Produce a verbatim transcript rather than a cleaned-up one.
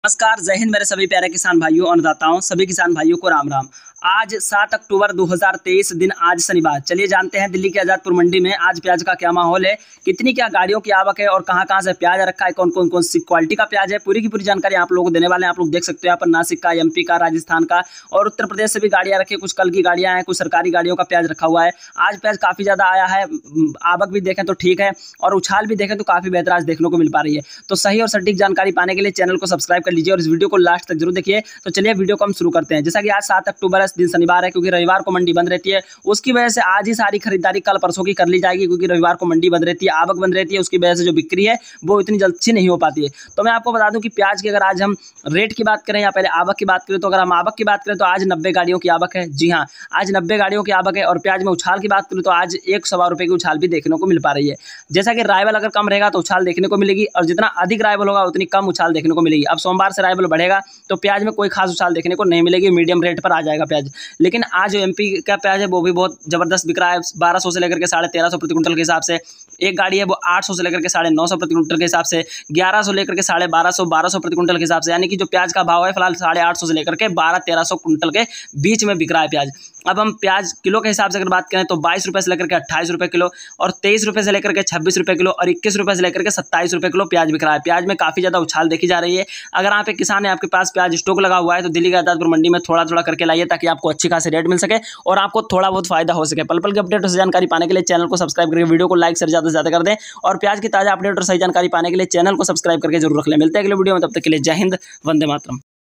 नमस्कार, जय हिंद मेरे सभी प्यारे किसान भाइयों और अन्नदाताओं, सभी किसान भाइयों को राम राम। आज सात अक्टूबर दो हज़ार तेईस दिन आज शनिवार। चलिए जानते हैं दिल्ली की आज़ादपुर मंडी में आज प्याज का क्या माहौल है, कितनी क्या गाड़ियों की आवक है और कहां कहां से प्याज रखा है, कौन कौन कौन सी क्वालिटी का प्याज है, पूरी की पूरी जानकारी आप लोगों को देने वाले हैं। आप लोग देख सकते हो यहाँ पर नासिक का, एमपी का, राजस्थान का और उत्तर प्रदेश से भी गाड़ियाँ रखी, कुछ कल की गाड़ियाँ हैं, कुछ सरकारी गाड़ियों का प्याज रखा हुआ है। आज प्याज काफ़ी ज़्यादा आया है, आवक भी देखें तो ठीक है और उछाल भी देखें तो काफ़ी बेहतर आज देखने को मिल पा रही है। तो सही और सटीक जानकारी पाने के लिए चैनल को सब्सक्राइब कर लीजिए और इस वीडियो को लास्ट तक जरूर देखिए। तो चलिए वीडियो को हम शुरू करते हैं। जैसा कि आज सात अक्टूबर है, दिन शनिवार है, क्योंकि रविवार को मंडी बंद रहती है, उसकी वजह से आज ही सारी खरीदारी कल परसों की कर ली जाएगी, क्योंकि रविवार को मंडी बंद रहती है, आवक बंद रहती है, उसकी वजह से जो बिक्री है वो इतनी जल्द से नहीं हो पाती है। तो मैं आपको बता दूं कि प्याज की अगर आज हम रेट की बात करें या पहले आवक की बात करें, तो अगर हम आवक की बात करें तो आज नब्बे गाड़ियों की आवक है। जी हाँ, आज नब्बे गाड़ियों की आवक है। और प्याज में उछाल की बात करें तो आज एक सवा रुपए की उछाल भी देखने को मिल पा रही है। जैसा कि राइवल अगर कम रहेगा तो उछाल देखने को मिलेगी, और जितना अधिक राइवल होगा उतनी कम उछाल देखने को मिलेगी। अब सोमवार से राइवल बढ़ेगा तो प्याज में कोई खास उछाल देखने को नहीं मिलेगी, मीडियम रेट पर आ जाएगा प्याज। लेकिन आज जो एमपी का प्याज है वो भी बहुत जबरदस्त बिक रहा है, बारह सौ से लेकर के साढ़े तेरह सौ प्रति क्विंटल के हिसाब से। एक गाड़ी है वो आठ सौ से लेकर के साढ़े नौ सौ प्रति क्विंटल के हिसाब से, ग्यारह सौ लेकर के साढ़े बारह सौ बारह सौ प्रति क्विंटल के हिसाब से। यानी कि जो प्याज का भाव है फिलहाल साढ़े आठ सौ से लेकर के बारह तेरह सौ क्विंटल के बीच में बिक रहा है प्याज। अब हम प्याज किलो के हिसाब से अगर बात करें तो बाईस रुपये से लेकर के अट्ठाईस रुपये किलो, और तेईस रुपये से लेकर के छब्बीस रुपये किलो, और इक्कीस रुपये से लेकर के सत्ताईस रुपये किलो प्याज बिक रहा है। प्याज में काफ़ी ज़्यादा उछाल देखी जा रही है। अगर आप एक किसान है, आपके पास प्याज स्टॉक लगा हुआ है, तो दिल्ली की आज़ादपुर मंडी में थोड़ा थोड़ा करके लाइए, ताकि आपको अच्छी खासी रेट मिल सके और आपको थोड़ा बहुत फायदा हो सके। पल पल की अपडेट से जानकारी पाने के लिए चैनल को सब्सक्राइब करके वीडियो को लाइक से ज़्यादा से ज़्यादा कर दें, और प्याज की ताज़ा अपडेट और सही जानकारी पाने के लिए चैनल को सब्सक्राइब करके जरूर रख लें। मिलते हैं अगले वीडियो में, तब तक के लिए जय हिंद, वंदे मातरम।